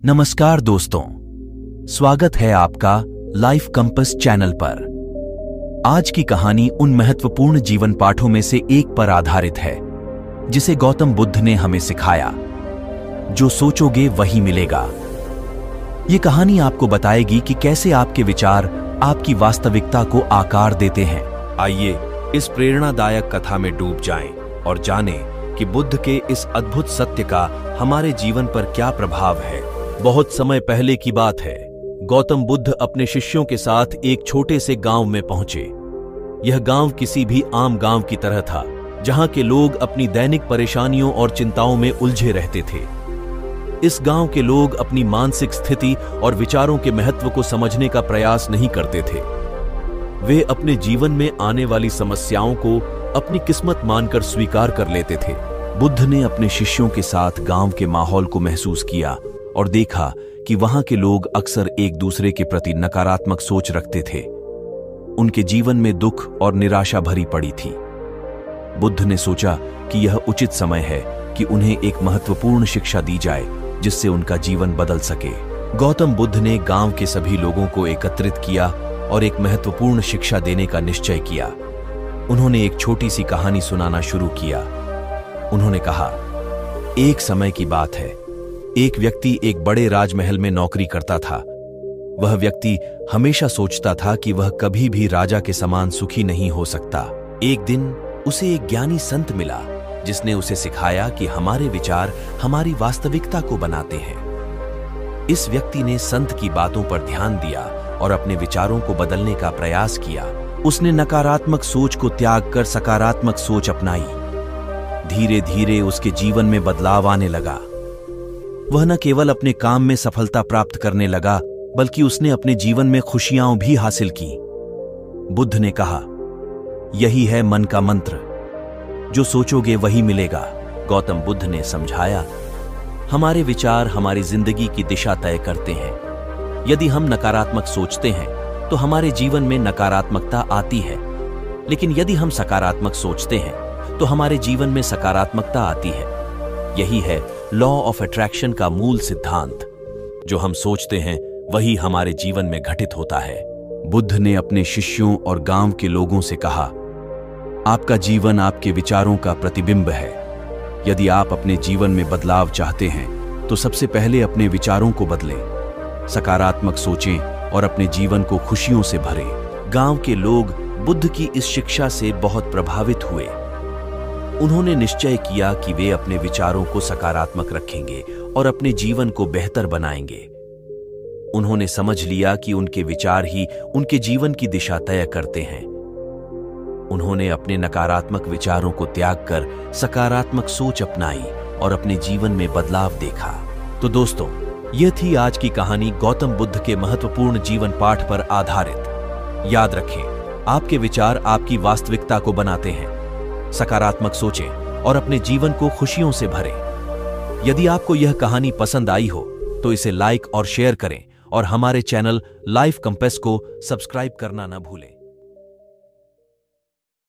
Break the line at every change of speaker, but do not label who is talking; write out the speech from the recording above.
नमस्कार दोस्तों, स्वागत है आपका लाइफ कंपास चैनल पर। आज की कहानी उन महत्वपूर्ण जीवन पाठों में से एक पर आधारित है जिसे गौतम बुद्ध ने हमें सिखाया। जो सोचोगे वही मिलेगा। ये कहानी आपको बताएगी कि कैसे आपके विचार आपकी वास्तविकता को आकार देते हैं। आइए इस प्रेरणादायक कथा में डूब जाएं और जानें कि बुद्ध के इस अद्भुत सत्य का हमारे जीवन पर क्या प्रभाव है। बहुत समय पहले की बात है। गौतम बुद्ध अपने शिष्यों के साथ एक छोटे से गांव में पहुंचे। यह गांव किसी भी आम गांव की तरह था, जहां के लोग अपनी दैनिक परेशानियों और चिंताओं में उलझे रहते थे। इस गांव के लोग अपनी मानसिक स्थिति और विचारों के महत्व को समझने का प्रयास नहीं करते थे। वे अपने जीवन में आने वाली समस्याओं को अपनी किस्मत मानकर स्वीकार कर लेते थे। बुद्ध ने अपने शिष्यों के साथ गांव के माहौल को महसूस किया और देखा कि वहां के लोग अक्सर एक दूसरे के प्रति नकारात्मक सोच रखते थे। उनके जीवन में दुख और निराशा भरी पड़ी थी। बुद्ध ने सोचा कि यह उचित समय है कि उन्हें एक महत्वपूर्ण शिक्षा दी जाए जिससे उनका जीवन बदल सके। गौतम बुद्ध ने गांव के सभी लोगों को एकत्रित किया और एक महत्वपूर्ण शिक्षा देने का निश्चय किया। उन्होंने एक छोटी सी कहानी सुनाना शुरू किया। उन्होंने कहा, एक समय की बात है, एक व्यक्ति एक बड़े राजमहल में नौकरी करता था। वह व्यक्ति हमेशा सोचता था कि वह कभी भी राजा के समान सुखी नहीं हो सकता। एक दिन उसे एक ज्ञानी संत मिला जिसने उसे सिखाया कि हमारे विचार हमारी वास्तविकता को बनाते हैं। इस व्यक्ति ने संत की बातों पर ध्यान दिया और अपने विचारों को बदलने का प्रयास किया। उसने नकारात्मक सोच को त्याग कर सकारात्मक सोच अपनाई। धीरे धीरे उसके जीवन में बदलाव आने लगा। वह न केवल अपने काम में सफलता प्राप्त करने लगा, बल्कि उसने अपने जीवन में खुशियां भी हासिल की। बुद्ध ने कहा, यही है मन का मंत्र, जो सोचोगे वही मिलेगा। गौतम बुद्ध ने समझाया, हमारे विचार हमारी जिंदगी की दिशा तय करते हैं। यदि हम नकारात्मक सोचते हैं तो हमारे जीवन में नकारात्मकता आती है, लेकिन यदि हम सकारात्मक सोचते हैं तो हमारे जीवन में सकारात्मकता आती है। यही है लॉ ऑफ अट्रैक्शन का मूल सिद्धांत। जो हम सोचते हैं वही हमारे जीवन में घटित होता है। बुद्ध ने अपने शिष्यों और गांव के लोगों से कहा, आपका जीवन आपके विचारों का प्रतिबिंब है। यदि आप अपने जीवन में बदलाव चाहते हैं तो सबसे पहले अपने विचारों को बदलें, सकारात्मक सोचें और अपने जीवन को खुशियों से भरें। गांव के लोग बुद्ध की इस शिक्षा से बहुत प्रभावित हुए। उन्होंने निश्चय किया कि वे अपने विचारों को सकारात्मक रखेंगे और अपने जीवन को बेहतर बनाएंगे। उन्होंने समझ लिया कि उनके विचार ही उनके जीवन की दिशा तय करते हैं। उन्होंने अपने नकारात्मक विचारों को त्याग कर सकारात्मक सोच अपनाई और अपने जीवन में बदलाव देखा। तो दोस्तों, यह थी आज की कहानी गौतम बुद्ध के महत्वपूर्ण जीवन पाठ पर आधारित। याद रखें, आपके विचार आपकी वास्तविकता को बनाते हैं। सकारात्मक सोचें और अपने जीवन को खुशियों से भरें। यदि आपको यह कहानी पसंद आई हो तो इसे लाइक और शेयर करें और हमारे चैनल लाइफ कंपास को सब्सक्राइब करना न भूलें।